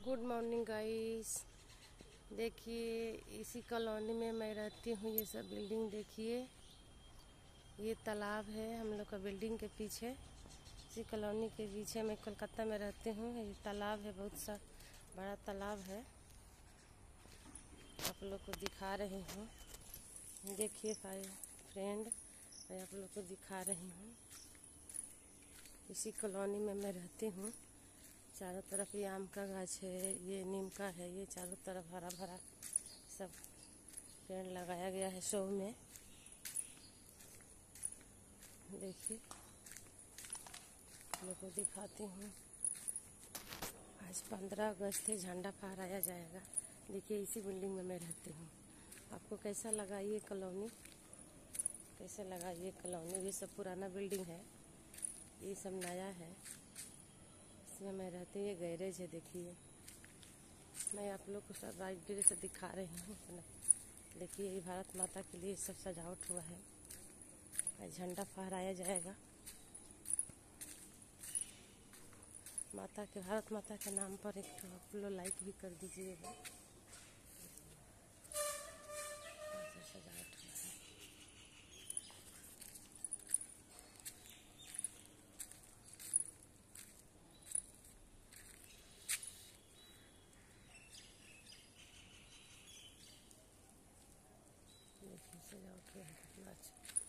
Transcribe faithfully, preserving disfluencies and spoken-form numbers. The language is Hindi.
Good morning guys. देखिए इसी कॉलोनी में मैं रहती हूँ। ये सब बिल्डिंग देखिए, ये तालाब है हम लोग का बिल्डिंग के पीछे। इसी कॉलोनी के पीछे मैं कोलकाता में रहती हूँ। ये तालाब है, बहुत सा बड़ा तालाब है। आप लोग को दिखा रही हूँ, देखिए फ्रेंड, मैं आप लोग को दिखा रही हूँ। इसी कॉलोनी में मैं रहती हूँ। चारों तरफ ये आम का गाछ है, ये नीम का है, ये चारों तरफ हरा भरा सब पेड़ लगाया गया है शो में। देखिए लोगों को दिखाती हूँ। आज पंद्रह अगस्त है, झंडा फहराया जाएगा। देखिए इसी बिल्डिंग में मैं रहती हूँ। आपको कैसा लगा ये कॉलोनी, कैसे लगा ये कॉलोनी? ये सब पुराना बिल्डिंग है, ये सब नया है। इसमें मैं रहती हूँ। ये गैरेज है, देखिए मैं आप लोग को सब राइट से दिखा रही हूँ। देखिए ये भारत माता के लिए सब सजावट हुआ है। आज झंडा फहराया जाएगा माता के, भारत माता के नाम पर। एक तो आप लोग लाइक भी कर दीजिएगा। सजावट हुआ है। देखिए सजावट हुआ है कितना अच्छा।